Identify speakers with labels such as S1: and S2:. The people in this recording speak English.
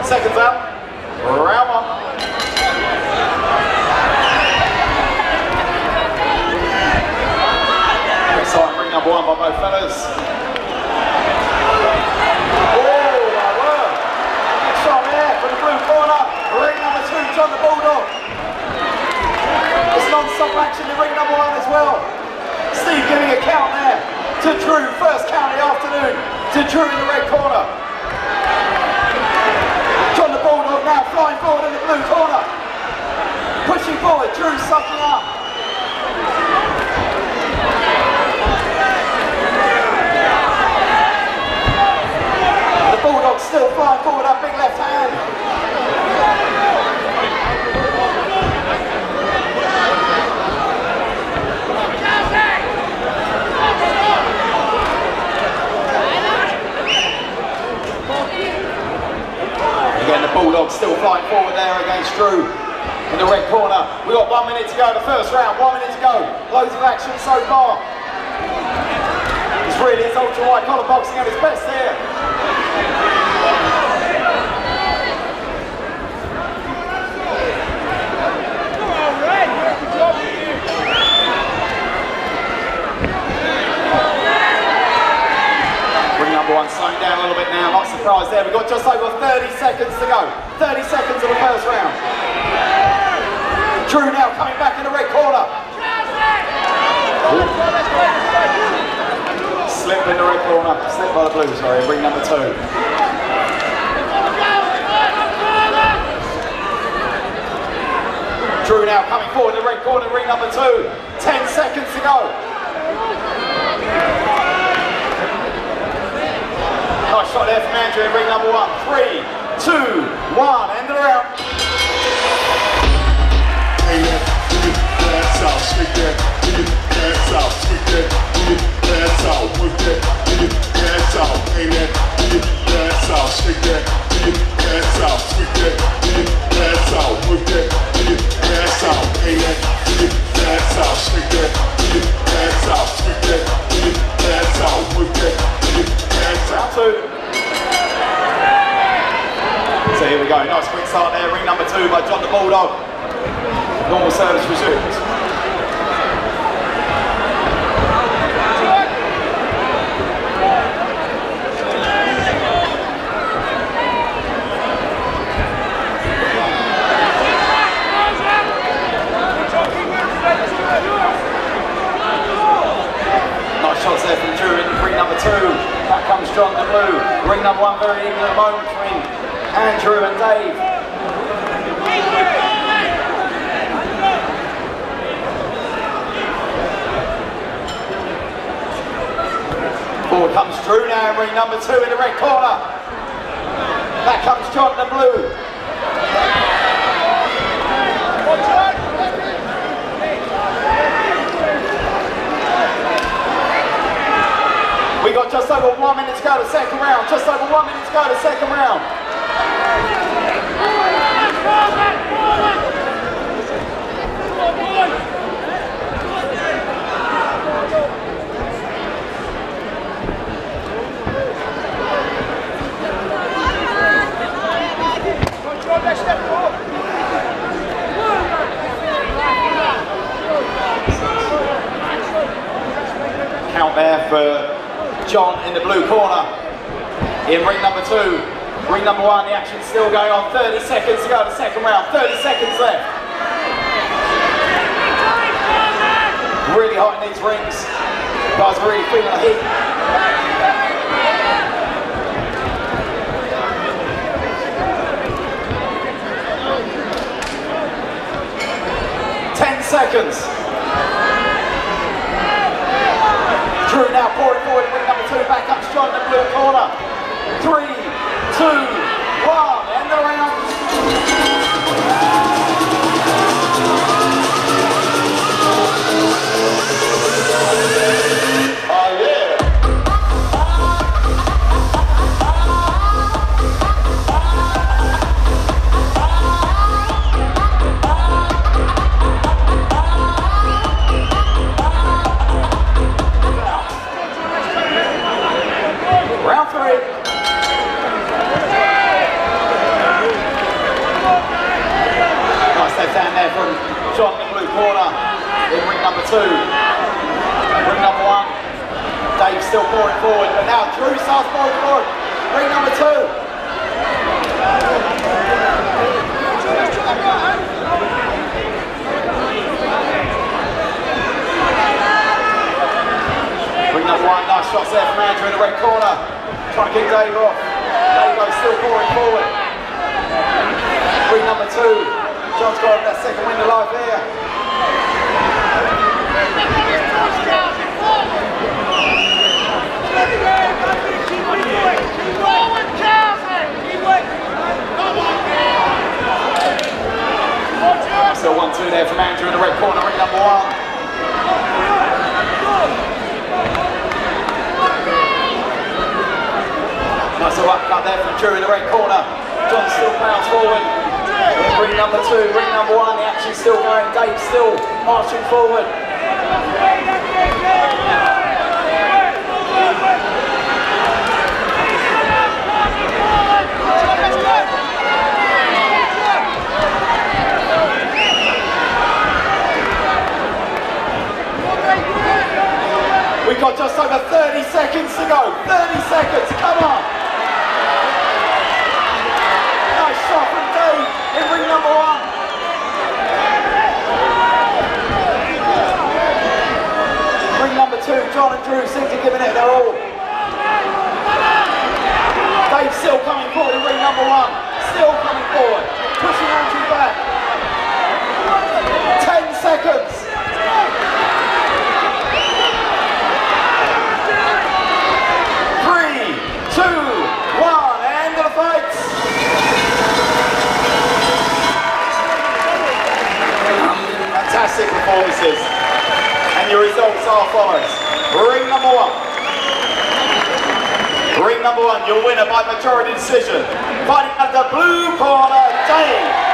S1: seconds out. Round one. Exciting ring number one by both fellas. Oh my word. Strong there from the blue corner. Ring number two, John the Bulldog. It's non-stop action in ring number one as well. Steve giving a count there to Drew. First count of the afternoon to Drew in the red corner. John the Bulldog now flying forward in the blue corner. Pushing forward, Drew sucking up. The Bulldog still flying forward, that big left hand. Again, the Bulldog still flying forward there against Drew in the red corner. We've got 1 minute to go, the first round, 1 minute to go. Loads of action so far. It's really his ultra wide collar boxing at its best here. One slowing down a little bit now, not surprised there. We've got just over 30 seconds to go. 30 seconds of the first round. Drew now coming back in the red corner. Slip in the red corner. Slip by the blue, sorry. Ring number two. Drew now coming forward in the red corner. Ring number two. 10 seconds to go. Nice shot there from Andrew in ring number one. 3, 2, 1, end of the round.
S2: Hey, that's out, shake that, that's out, shake that, that's out, work that, that's out, hey, that's out, shake that, that's out, shake that, that's out, work that, that's out, hey, that's out, shake that, that's out, shake that, that's out, work that.
S1: Round two. So here we go, nice quick start there, ring number two by John the Bulldog. Normal service resumed. Nice shots there from Drew in ring number two. Back comes John the blue. Ring number one very even at the moment between Andrew and Dave. Forward comes Drew now in ring number two in the red corner. Back comes John the blue. We got just over 1 minute to go to the second round. Just over 1 minute to go to the second round. Count there for John in the blue corner. In ring number two. Ring number one, the action's still going on. 30 seconds to go to the second round. 30 seconds left. Really hot in these rings. Guys are really feeling the heat. 10 seconds. Drew now pouring forward in ring number two, back up strong in the blue corner. 3, 2, 1, end the round. Oh yeah. Round three. corner in ring number 2. Ring number 1, Dave still pouring forward, but now Drew starts pouring forward. Ring number 2. Ring number 1, nice shots there from Andrew in the red corner. Trying to keep Dave off. Dave still pouring forward. Ring number 2, John's got that second win of life here. Still 1-2 there from Andrew in the red corner, ring number 1. Nice little upcut there from Drew in the red corner. John still pounds forward. Ring number 2, ring number 1, the action's still going. Dave still marching forward. We've got just over 30 seconds to go. 30 seconds, come on. Nice shot from Dave in ring number 1. Ring number 2, John and Drew seem to be giving it their all. Dave still coming forward in ring number 1. Still coming forward. Pushing Andrew back. 10 seconds. 2, 1, end of the fight. Fantastic performances. And your results are follows. Ring number 1. Ring number 1, your winner by majority decision. Fighting at the blue corner, Dave.